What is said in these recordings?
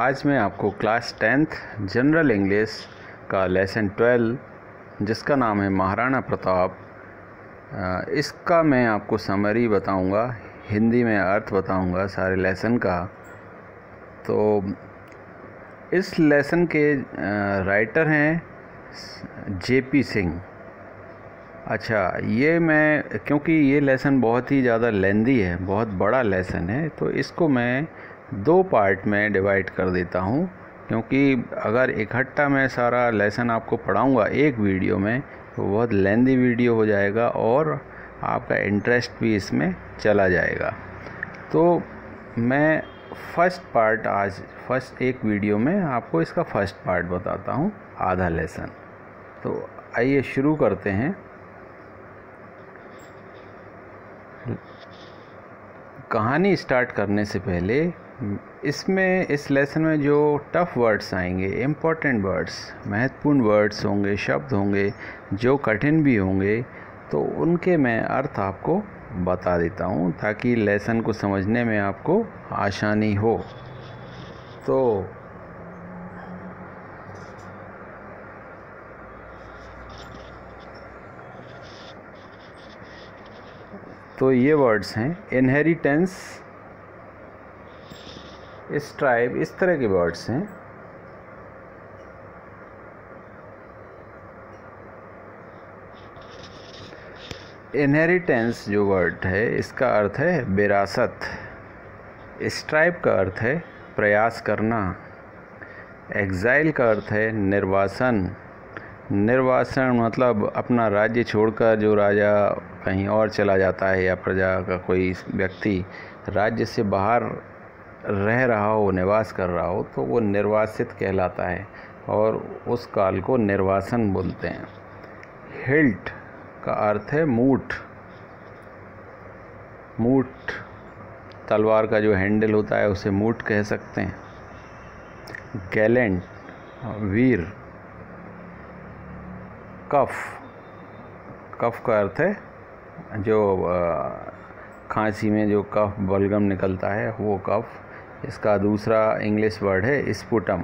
आज मैं आपको क्लास 10th जनरल इंग्लिश का लेसन 12 जिसका नाम है महाराणा प्रताप, इसका मैं आपको समरी बताऊंगा, हिंदी में अर्थ बताऊंगा सारे लेसन का। तो इस लेसन के राइटर हैं JP सिंह। अच्छा, ये मैं क्योंकि ये लेसन बहुत ही ज़्यादा लेंदी है, बहुत बड़ा लेसन है, तो इसको मैं 2 पार्ट में डिवाइड कर देता हूँ, क्योंकि अगर इकट्ठा मैं सारा लेसन आपको पढ़ाऊँगा एक वीडियो में तो बहुत लेंदी वीडियो हो जाएगा और आपका इंटरेस्ट भी इसमें चला जाएगा। तो मैं फर्स्ट एक वीडियो में आपको इसका फर्स्ट पार्ट बताता हूँ, आधा लेसन। तो आइए शुरू करते हैं। कहानी स्टार्ट करने से पहले इस लेसन में जो टफ वर्ड्स आएंगे, इम्पोर्टेंट वर्ड्स, महत्वपूर्ण वर्ड्स होंगे, शब्द होंगे जो कठिन भी होंगे, तो उनके मैं अर्थ आपको बता देता हूँ ताकि लेसन को समझने में आपको आसानी हो। तो ये वर्ड्स हैं इनहेरिटेंस, स्ट्राइब, इस तरह के वर्ड्स हैं। इनहेरिटेंस जो वर्ड है इसका अर्थ है विरासत। स्ट्राइब का अर्थ है प्रयास करना। एग्जाइल का अर्थ है निर्वासन। निर्वासन मतलब अपना राज्य छोड़कर जो राजा कहीं और चला जाता है या प्रजा का कोई व्यक्ति राज्य से बाहर रह रहा हो, निवास कर रहा हो, तो वो निर्वासित कहलाता है और उस काल को निर्वासन बोलते हैं। हिल्ट का अर्थ है मूठ। मूठ, तलवार का जो हैंडल होता है उसे मूठ कह सकते हैं। गैलेंट, वीर। कफ, कफ का अर्थ है जो खांसी में जो कफ बलगम निकलता है वो कफ। इसका दूसरा इंग्लिश वर्ड है स्पुटम।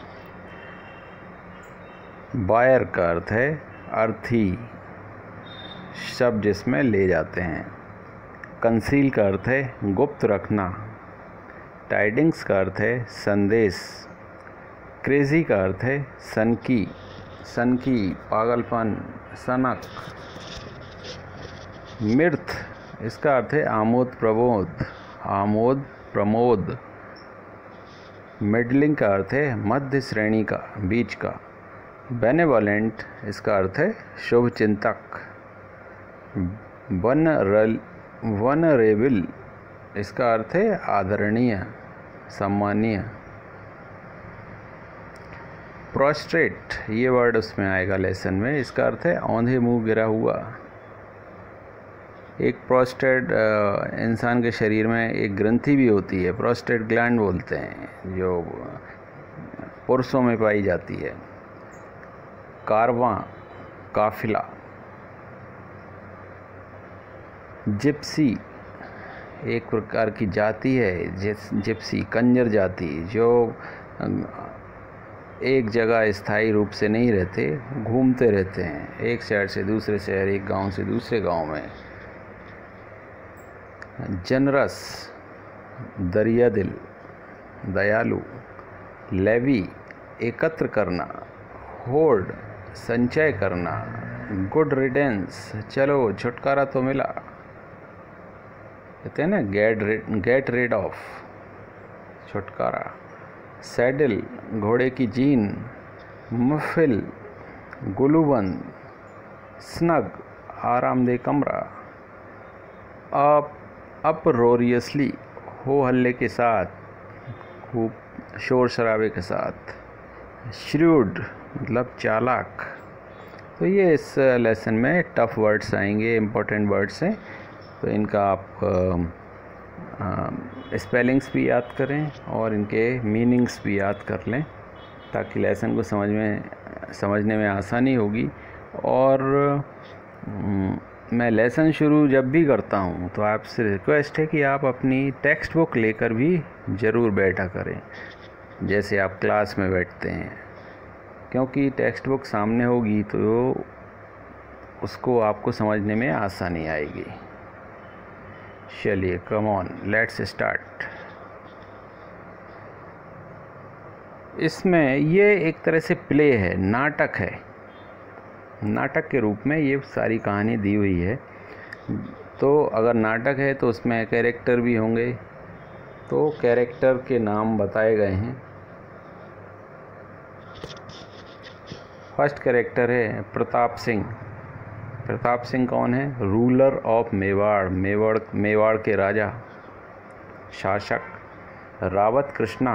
बायर का अर्थ है अर्थी, शब्द जिसमें ले जाते हैं। कंसील का अर्थ है गुप्त रखना। टाइडिंग्स का अर्थ है संदेश। क्रेजी का अर्थ है सनकी, सनकी पागलपन, सनक। मिर्थ, इसका अर्थ है आमोद प्रमोद, आमोद प्रमोद। मिडलिंग का अर्थ है मध्य श्रेणी का, बीच का। बेनेवोलेंट, इसका अर्थ है शुभ चिंतक। वनरेबल, इसका अर्थ है आदरणीय, सम्मानीय। प्रोस्ट्रेट, ये वर्ड उसमें आएगा लेसन में, इसका अर्थ है औंधे मुंह गिरा हुआ। एक प्रोस्टेट इंसान के शरीर में एक ग्रंथि भी होती है, प्रोस्टेट ग्लैंड बोलते हैं, जो पुरुषों में पाई जाती है। कारवां, काफिला। जिप्सी, एक प्रकार की जाति है जिप्सी, कंजर जाति, जो एक जगह स्थायी रूप से नहीं रहते, घूमते रहते हैं, एक शहर से दूसरे शहर, एक गांव से दूसरे गांव में। जनरस, दरिया दिल, दयालु। लेवी, एकत्र करना। होर्ड, संचय करना। गुड रिडेंस, चलो छुटकारा तो मिला, कहते हैं ना, गेट रिड ऑफ, छुटकारा। सैडल, घोड़े की जीन। मुफिल, गुलूबंद। स्नग, आरामदेह कमरा। अपरोरियसली, हो हल्ले के साथ, खूब शोर शराबे के साथ। श्रूड, मतलब चालाक। तो ये इस लेसन में टफ वर्ड्स आएंगे, इम्पोर्टेंट वर्ड्स हैं, तो इनका आप स्पेलिंग्स भी याद करें और इनके मीनिंग्स भी याद कर लें ताकि लेसन को समझने में आसानी होगी। और मैं लेसन शुरू जब भी करता हूँ तो आपसे रिक्वेस्ट है कि आप अपनी टेक्स्ट बुक लेकर भी ज़रूर बैठा करें। जैसे आप क्लास में बैठते हैं, क्योंकि टेक्स्ट बुक सामने होगी तो उसको आपको समझने में आसानी आएगी। चलिए कम ऑन लेट्स स्टार्ट। इसमें ये एक तरह से प्ले है, नाटक है। नाटक के रूप में ये सारी कहानी दी हुई है। तो अगर नाटक है तो उसमें कैरेक्टर भी होंगे, तो कैरेक्टर के नाम बताए गए हैं। फर्स्ट कैरेक्टर है प्रताप सिंह। प्रताप सिंह कौन है? रूलर ऑफ मेवाड़, मेवाड़ के राजा, शासक। Rawat Krishna,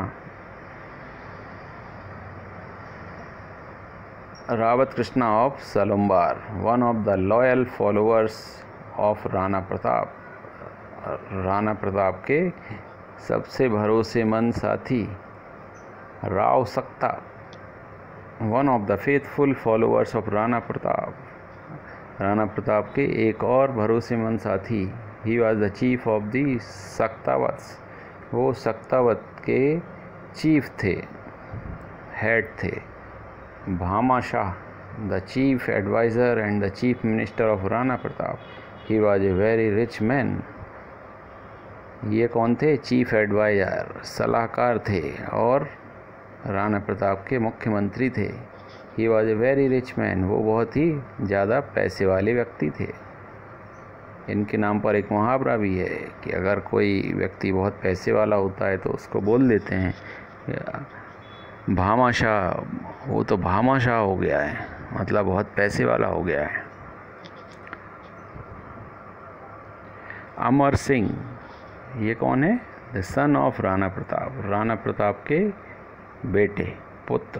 Rawat Krishna of Salumbar, one of the loyal followers of Rana Pratap. Rana Pratap के सबसे भरोसेमंद साथी। Rao Sakta, one of the faithful followers of Rana Pratap. Rana Pratap के एक और भरोसेमंद साथी। He was the chief of the Saktawats, वो सक्तावत के चीफ थे, हेड थे। Bhama Shah, the chief adviser and the chief minister of Rana Pratap. He was a very rich man. ये कौन थे? चीफ एडवाइज़र, सलाहकार थे और राणा प्रताप के मुख्यमंत्री थे। He was a very rich man, वो बहुत ही ज़्यादा पैसे वाले व्यक्ति थे। इनके नाम पर एक मुहावरा भी है कि अगर कोई व्यक्ति बहुत पैसे वाला होता है तो उसको बोल देते हैं भामाशाह, वो तो भामाशाह हो गया है, मतलब बहुत पैसे वाला हो गया है। अमर सिंह, ये कौन है? The son of Rana Pratap, Rana Pratap के बेटे, पुत्र।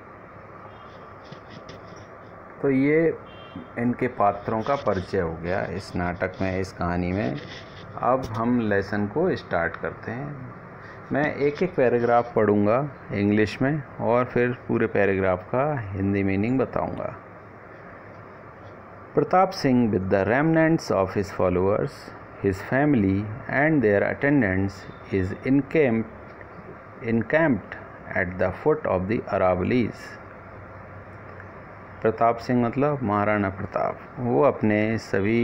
तो ये इनके पात्रों का परिचय हो गया इस नाटक में, इस कहानी में। अब हम लेसन को स्टार्ट करते हैं। मैं एक एक पैराग्राफ पढ़ूंगा इंग्लिश में और फिर पूरे पैराग्राफ का हिंदी मीनिंग बताऊंगा। Pratap Singh with the remnants of his followers, his family and their attendants is encamped at the foot of the Aravallis. Pratap Singh मतलब महाराणा प्रताप, वो अपने सभी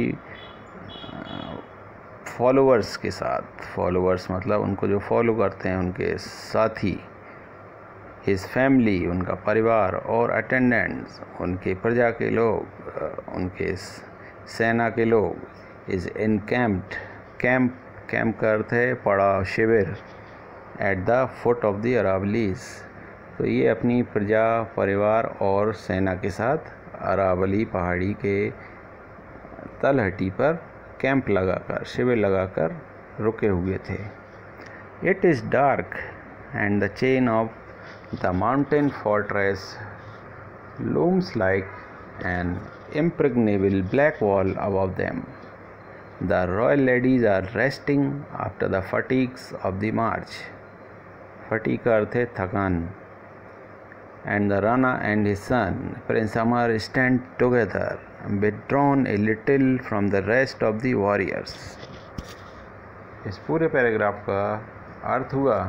फॉलोअर्स के साथ, फॉलोअर्स मतलब उनको जो फॉलो करते हैं उनके साथी, हिज फैमिली उनका परिवार, और अटेंडेंट्स उनके प्रजा के लोग, उनके सेना के लोग, इज़ इनकैम्प्ड, कैंप का अर्थ है पड़ाव, शिविर, at the foot of the Aravallis. तो ये अपनी प्रजा, परिवार और सेना के साथ अरावली पहाड़ी के तलहटी पर कैंप लगाकर, शिविर लगाकर रुके हुए थे। It is dark and the chain of the mountain fortress looms like an impregnable black wall above them. The royal ladies are resting after the fatigues of the march. Fatigue का अर्थ है थकान। And the Rana and his son Prince Amar stand together, withdrawn a little from the rest of the warriors. इस पूरे paragraph का अर्थ हुआ,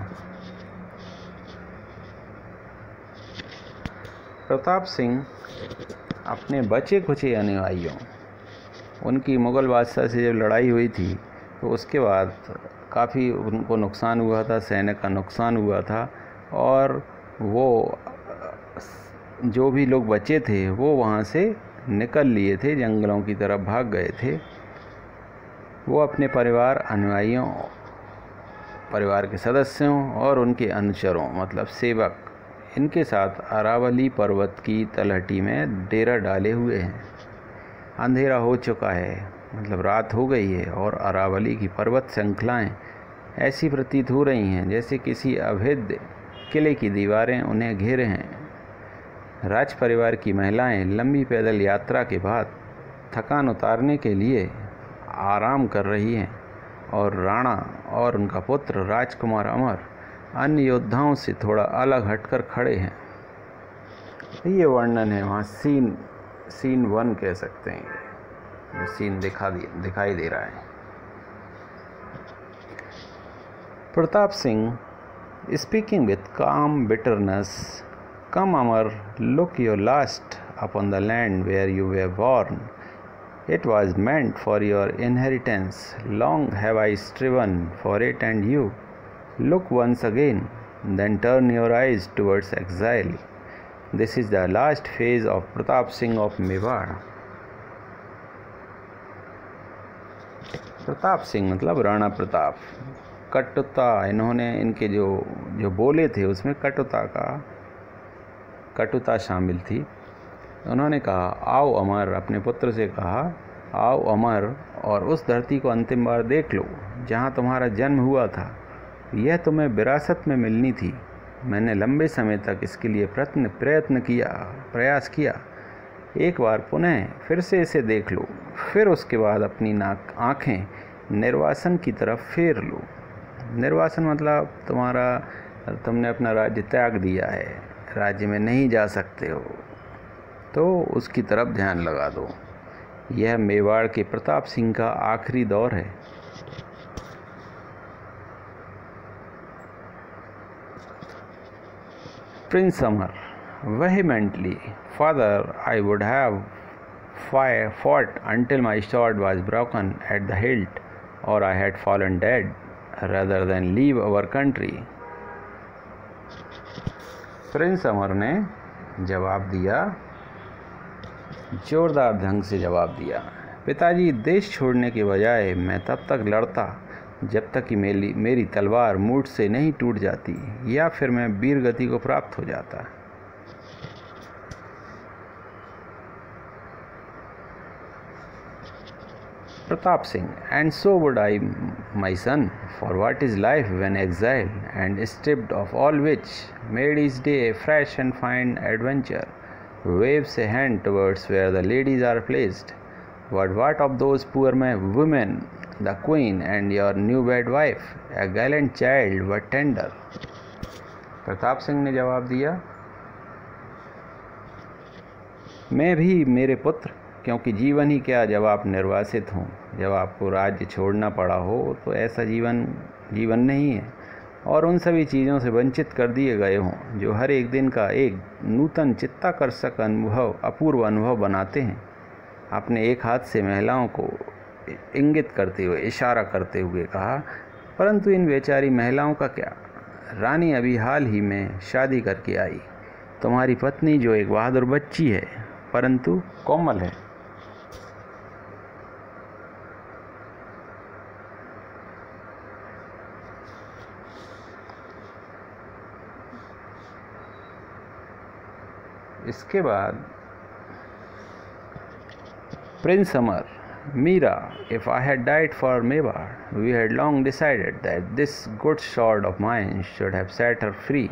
प्रताप सिंह अपने बचे खुचे अनुयायियों, उनकी मुग़ल बादशाह से जब लड़ाई हुई थी तो उसके बाद काफ़ी उनको नुकसान हुआ था, सैन्य का नुकसान हुआ था, और वो जो भी लोग बचे थे वो वहाँ से निकल लिए थे, जंगलों की तरफ भाग गए थे। वो अपने परिवार, अनुयायियों, परिवार के सदस्यों और उनके अनुचरों मतलब सेवक, इनके साथ अरावली पर्वत की तलहटी में डेरा डाले हुए हैं। अंधेरा हो चुका है, मतलब रात हो गई है, और अरावली की पर्वत श्रृंखलाएँ ऐसी प्रतीत हो रही हैं जैसे किसी अभेद्य किले की दीवारें उन्हें घेरे हैं। राज परिवार की महिलाएं लंबी पैदल यात्रा के बाद थकान उतारने के लिए आराम कर रही हैं, और राणा और उनका पुत्र राजकुमार अमर अन्य योद्धाओं से थोड़ा अलग हटकर खड़े हैं। ये वर्णन है वहाँ सीन 1 कह सकते हैं, ये सीन दिखाई दे रहा है। Pratap Singh Speaking with calm bitterness, "Come, Amar, look your last upon the land where you were born. It was meant for your inheritance. Long have I striven for it and you. Look once again, then turn your eyes towards exile." This is the last phase of Pratap Singh of Mewar. Pratap Singh मतलब राणा प्रताप। कटुता, इन्होंने इनके जो बोले थे उसमें कटुता शामिल थी। उन्होंने कहा, आओ अमर, अपने पुत्र से कहा, आओ अमर, और उस धरती को अंतिम बार देख लो जहाँ तुम्हारा जन्म हुआ था। यह तुम्हें विरासत में मिलनी थी। मैंने लंबे समय तक इसके लिए प्रयास किया। एक बार पुनः फिर से इसे देख लो, फिर उसके बाद अपनी आँखें निर्वासन की तरफ फेर लो। निर्वासन मतलब तुमने अपना राज्य त्याग दिया है, राज्य में नहीं जा सकते हो, तो उसकी तरफ ध्यान लगा दो। यह मेवाड़ के प्रताप सिंह का आखिरी दौर है। Prince Amar vehemently, "Father, I would have fought until my sword was broken at the hilt, or I had fallen dead, rather than leave our country." Prince Amar ने जवाब दिया, जोरदार ढंग से जवाब दिया, "पिताजी, देश छोड़ने के बजाय मैं तब तक लड़ता जब तक कि मेरी तलवार मुठ से नहीं टूट जाती, या फिर मैं वीर गति को प्राप्त हो जाता। Pratap Singh, "And so would I, my son, for what is life when exiled, and stripped of all which made each day a fresh and fine adventure, waves a hand towards where the ladies are placed. But what of those poor women, the queen and your new-wed wife, a gallant child but tender?" Pratap Singh ने जवाब दिया, मैं भी मेरे पुत्र, क्योंकि जीवन ही क्या जब आप निर्वासित हों, जब आपको राज्य छोड़ना पड़ा हो, तो ऐसा जीवन नहीं है, और उन सभी चीज़ों से वंचित कर दिए गए हों जो हर एक दिन का एक नूतन चित्ताकर्षक अपूर्व अनुभव बनाते हैं। आपने एक हाथ से महिलाओं को इंगित करते हुए, इशारा करते हुए कहा, परंतु इन बेचारी महिलाओं का क्या? रानी अभी हाल ही में शादी करके आई। तुम्हारी पत्नी जो एक बहादुर बच्ची है, परंतु कोमल है। इसके बाद prince Amar, "Meera, if I had died for Mewar, we had long decided that this good sword of mine should have set her free."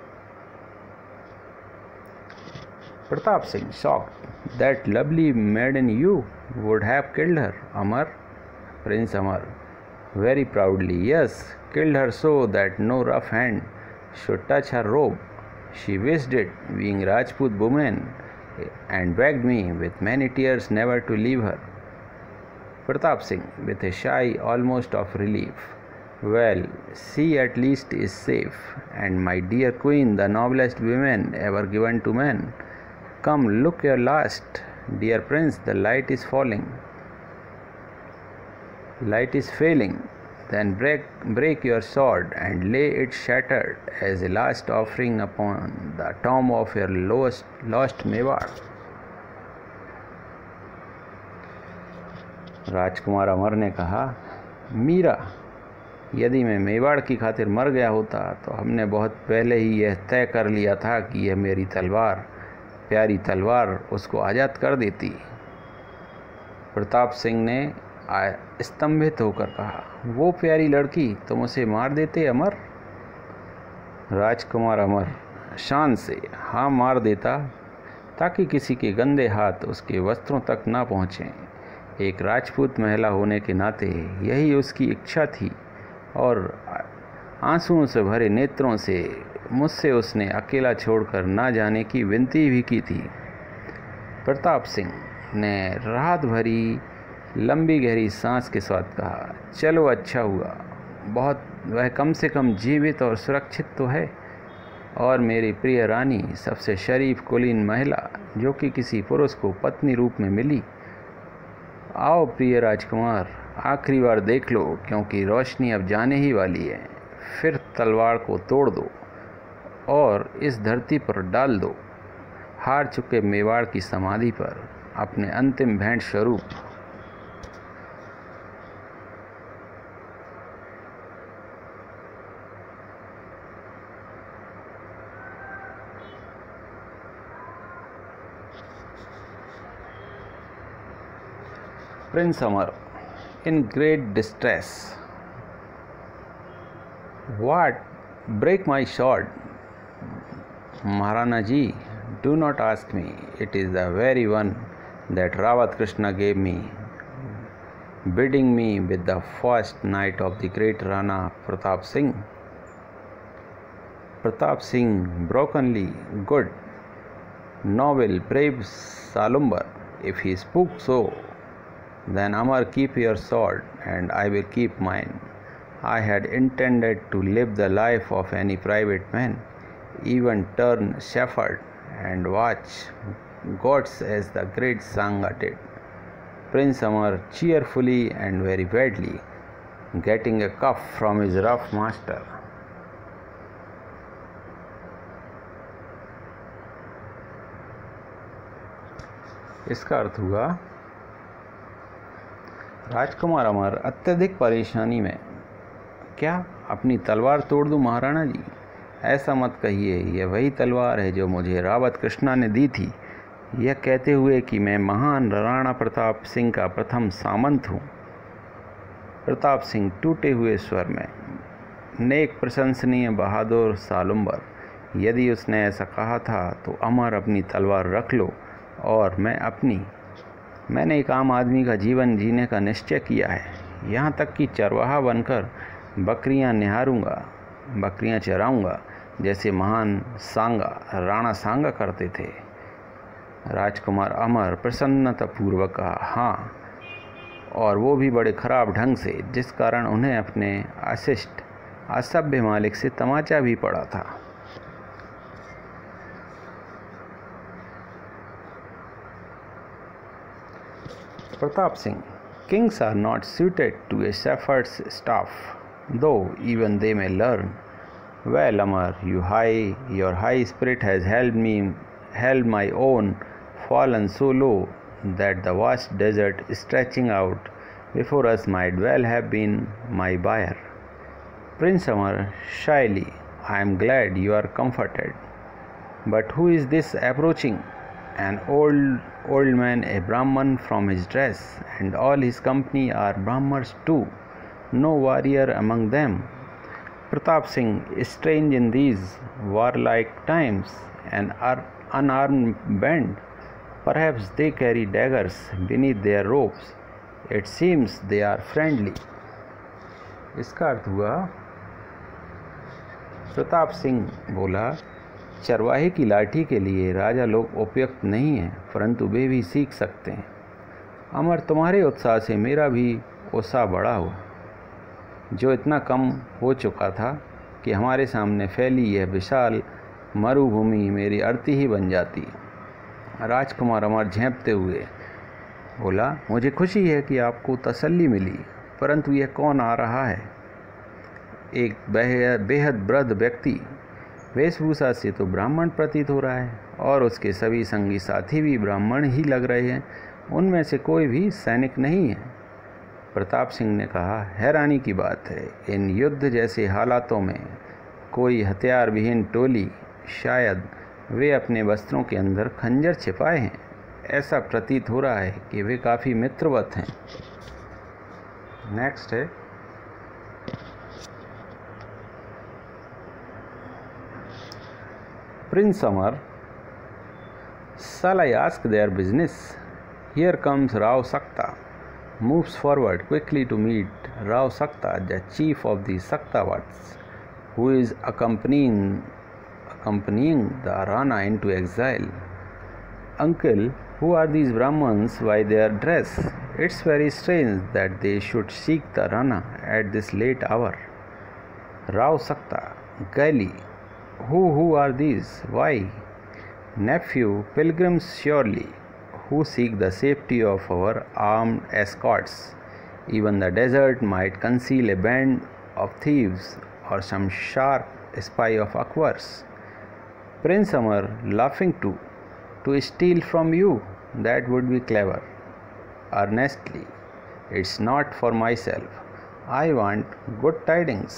Pratap Singh, shocked, "That lovely maiden you would have killed her, Amar." Prince Amar, very proudly, "Yes, killed her so that no rough hand should touch her robe. She wished it, being Rajput woman, and begged me with many tears never to leave her." Pratap Singh, with a sigh almost of relief, "Well, she at least is safe, and my dear queen, the noblest woman ever given to man. Come, look your last, dear prince, the light is failing. Then break your sword and lay it shattered as a last offering upon the tomb of your lost Mewar." राजकुमार अमर ने कहा, "मीरा, यदि मैं मेवाड़ की खातिर मर गया होता तो हमने बहुत पहले ही यह तय कर लिया था कि यह मेरी तलवार, प्यारी तलवार, उसको आज़ाद कर देती." प्रताप सिंह ने स्तंभित होकर कहा, "वो प्यारी लड़की, तुम उसे मार देते अमर?" राजकुमार अमर शान से, "हाँ, मार देता, ताकि किसी के गंदे हाथ उसके वस्त्रों तक ना पहुँचें। एक राजपूत महिला होने के नाते यही उसकी इच्छा थी, और आंसुओं से भरे नेत्रों से मुझसे उसने अकेला छोड़कर ना जाने की विनती भी की थी। प्रताप सिंह ने राहत भरी लंबी गहरी सांस के साथ कहा, चलो अच्छा हुआ, वह कम से कम जीवित और सुरक्षित तो है। और मेरी प्रिय रानी, सबसे शरीफ कुलीन महिला जो कि किसी पुरुष को पत्नी रूप में मिली। आओ प्रिय राजकुमार, आखिरी बार देख लो, क्योंकि रोशनी अब जाने ही वाली है। फिर तलवार को तोड़ दो और इस धरती पर डाल दो, हार चुके मेवाड़ की समाधि पर, अपने अंतिम भेंट स्वरूप। Prince Amar, in great distress. What? Break my sword? Maharana ji, do not ask me. It is the very one that Rawat Krishna gave me, bidding me with the first night of the great Rana Pratap Singh. Pratap Singh, brokenly good, noble, brave Salumbar. If he spoke so, then Amar, keep your sword and I will keep mine. I had intended to live the life of any private man, even turn shepherd and watch goats as the great Sangha did. Prince Amar, cheerfully and very badly, getting a cuff from his rough master. इसका अर्थ हुआ, राजकुमार अमर अत्यधिक परेशानी में। क्या अपनी तलवार तोड़ दूं महाराणा जी? ऐसा मत कहिए, यह वही तलवार है जो मुझे रावत कृष्णा ने दी थी, यह कहते हुए कि मैं महान राणा प्रताप सिंह का प्रथम सामंत हूँ। प्रताप सिंह टूटे हुए स्वर में, नेक, प्रशंसनीय, बहादुर सालुम्बर, यदि उसने ऐसा कहा था तो अमर अपनी तलवार रख लो और मैंने एक आम आदमी का जीवन जीने का निश्चय किया है। यहाँ तक कि चरवाहा बनकर बकरियाँ निहारूंगा, बकरियाँ चराऊंगा, जैसे महान राणा सांगा करते थे। राजकुमार अमर प्रसन्नतापूर्वक कहा, हाँ, और वो भी बड़े खराब ढंग से, जिस कारण उन्हें अपने अशिष्ट असभ्य मालिक से तमाचा भी पड़ा था। Pratap Singh, kings are not suited to a shepherd's staff, though even they may learn. Well, Amar, your high spirit has held my own, fallen so low that the vast desert stretching out before us might well have been my bier. Prince Amar, shyly, I am glad you are comforted. But who is this approaching? An old man, a Brahman from his dress, and all his company are Brahmars too, no warrior among them. Pratap Singh, strange in these warlike times, an unarmed band. Perhaps they carry daggers beneath their robes. It seems they are friendly. इसका अर्थ हुआ, प्रताप सिंह बोला, चरवाहे की लाठी के लिए राजा लोग उपयुक्त नहीं हैं, परंतु वे भी सीख सकते हैं। अमर, तुम्हारे उत्साह से मेरा भी उत्साह बढ़ा हुआ, जो इतना कम हो चुका था कि हमारे सामने फैली यह विशाल मरुभूमि मेरी अर्थी ही बन जाती। राजकुमार अमर झेंपते हुए बोला, मुझे खुशी है कि आपको तसल्ली मिली, परंतु यह कौन आ रहा है? एक बेहद वृद्ध व्यक्ति, वेशभूषा से तो ब्राह्मण प्रतीत हो रहा है, और उसके सभी संगी साथी भी ब्राह्मण ही लग रहे हैं। उनमें से कोई भी सैनिक नहीं है। प्रताप सिंह ने कहा, हैरानी की बात है, इन युद्ध जैसे हालातों में कोई हथियार विहीन टोली, शायद वे अपने वस्त्रों के अंदर खंजर छिपाए हैं। ऐसा प्रतीत हो रहा है कि वे काफ़ी मित्रवत हैं। नेक्स्ट है, Prince Amar, shall I ask their business? Here comes Rao Sakta. Moves forward quickly to meet Rao Sakta, the chief of the Saktavats, who is accompanying the Rana into exile. Uncle, who are these Brahmins by their dress? It's very strange that they should seek the Rana at this late hour. Rao Sakta, gaily, who are these? Why? Nephew, pilgrims surely, who seek the safety of our armed escorts. Even the desert might conceal a band of thieves or some sharp spy of Akbar's. Prince Amar, laughing too, to steal from you, that would be clever. Earnestly, it's not for myself. I want good tidings.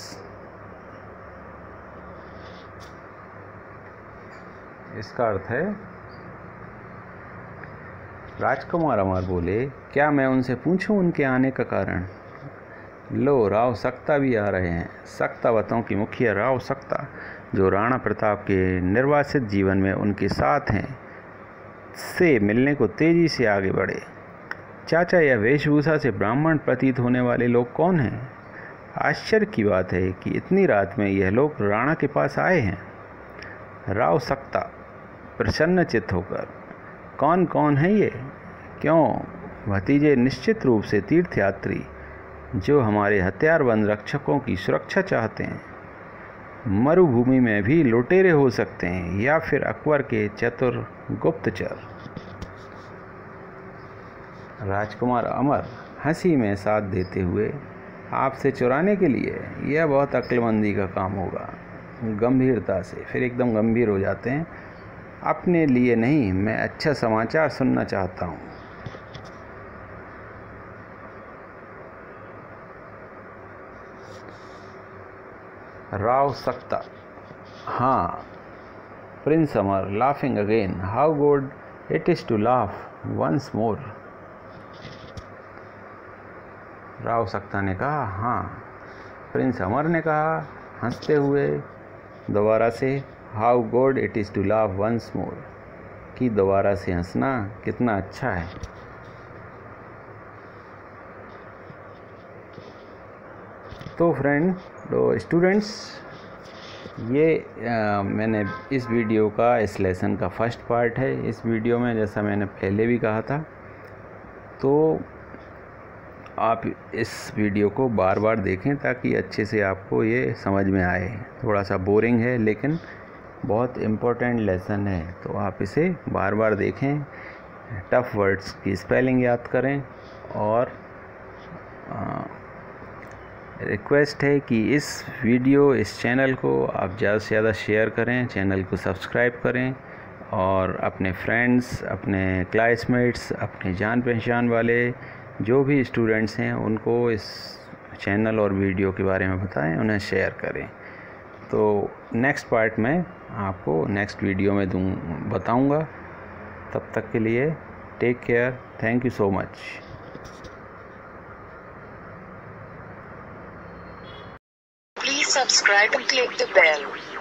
इसका अर्थ है, राजकुमार अमर बोले, क्या मैं उनसे पूछूं उनके आने का कारण? लो, राव सक्ता भी आ रहे हैं। सक्तावतों की मुखिया राव सक्ता, जो राणा प्रताप के निर्वासित जीवन में उनके साथ हैं, से मिलने को तेजी से आगे बढ़े। चाचा, यह वेशभूषा से ब्राह्मण प्रतीत होने वाले लोग कौन हैं? आश्चर्य की बात है कि इतनी रात में यह लोग राणा के पास आए हैं। राव सक्ता प्रसन्नचित्त होकर, कौन कौन है ये? क्यों, भतीजे निश्चित रूप से तीर्थयात्री जो हमारे हथियारबंद रक्षकों की सुरक्षा चाहते हैं। मरुभूमि में भी लुटेरे हो सकते हैं या फिर अकबर के चतुर गुप्तचर। राजकुमार अमर हंसी में साथ देते हुए, आपसे चुराने के लिए यह बहुत अक्लमंदी का काम होगा। गंभीरता से फिर एकदम गंभीर हो जाते हैं। अपने लिए नहीं, मैं अच्छा समाचार सुनना चाहता हूँ। राव सक्ता, हाँ। Prince Amar, laughing again, how good it is to laugh once more. Rao Sakta ने कहा, हाँ। प्रिंस अमर ने कहा हंसते हुए दोबारा से, how good it is to laugh once more, कि दोबारा से हंसना कितना अच्छा है। तो स्टूडेंट्स, ये मैंने इस वीडियो का, इस लेसन का फर्स्ट पार्ट है। इस वीडियो में, जैसा मैंने पहले भी कहा था, तो आप इस वीडियो को बार बार देखें ताकि अच्छे से आपको ये समझ में आए। थोड़ा सा बोरिंग है लेकिन बहुत इम्पोर्टेंट लेसन है, तो आप इसे बार बार देखें, टफ़ वर्ड्स की स्पेलिंग याद करें। और रिक्वेस्ट है कि इस चैनल को आप ज़्यादा से ज़्यादा शेयर करें, चैनल को सब्सक्राइब करें और अपने फ्रेंड्स, अपने क्लासमेट्स, अपने जान पहचान वाले जो भी स्टूडेंट्स हैं उनको इस चैनल और वीडियो के बारे में बताएं, उन्हें शेयर करें। तो नेक्स्ट पार्ट में आपको नेक्स्ट वीडियो में बताऊंगा। तब तक के लिए take care, thank you so much. Please subscribe and click the bell.